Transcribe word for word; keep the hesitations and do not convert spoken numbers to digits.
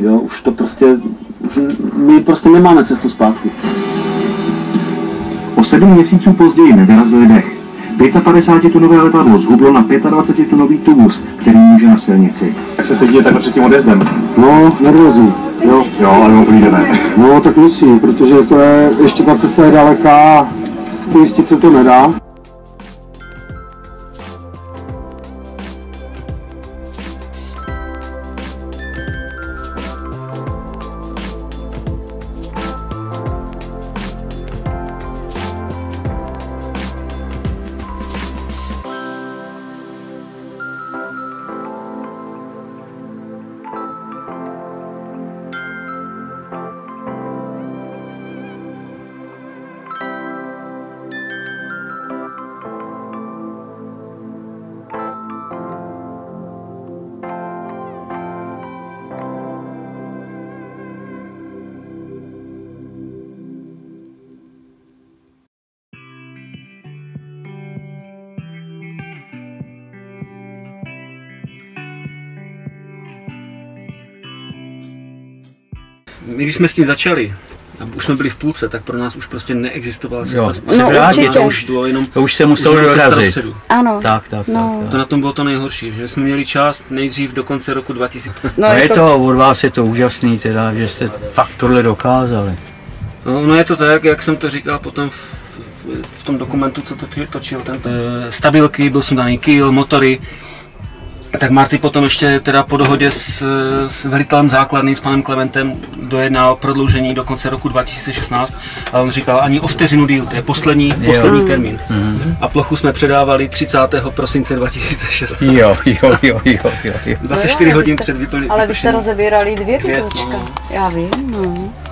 jo, už to prostě, už my prostě nemáme cestu zpátky. O sedm měsíců později nevyrazili dech. pětapadesátitunové letadlo zhublo na pětadvacetitunový tubus, který může na silnici. Jak se cítíte takhle před tím odjezdem? No, nervózní. Jo, jo, ale možná jdeme. No, tak musí, protože to je, ještě ta cesta je daleká, ujistit se to nedá. My když jsme s tím začali, a už jsme byli v půlce, tak pro nás už prostě neexistovala cesta zpátky. No, určitě. To už bylo jenom, to už se muselo dorazit. Ano. Tak, tak, no. tak, To na tom bylo to nejhorší, že jsme měli čas nejdřív do konce roku dva tisíce. No, je to, to od vás je to úžasný teda, že jste fakt tohle dokázali. No, no je to tak, jak jsem to říkal potom v, v, v tom dokumentu, co to točil, ten stabilky, byl jsem daný kýl, motory. Tak Marty potom ještě teda po dohodě s, s velitelem základny, s panem Klementem, dojednal prodloužení do konce roku dva tisíce šestnáct, a on říkal ani o vteřinu díl, to je poslední, poslední termín. Mm-hmm. A plochu jsme předávali třicátého prosince dva tisíce šestnáct. Jo, jo, jo, jo, jo. dvacet čtyři hodin před vyplněním. Ale vy jste rozebírali dvě kytoučka, no. Já vím, no.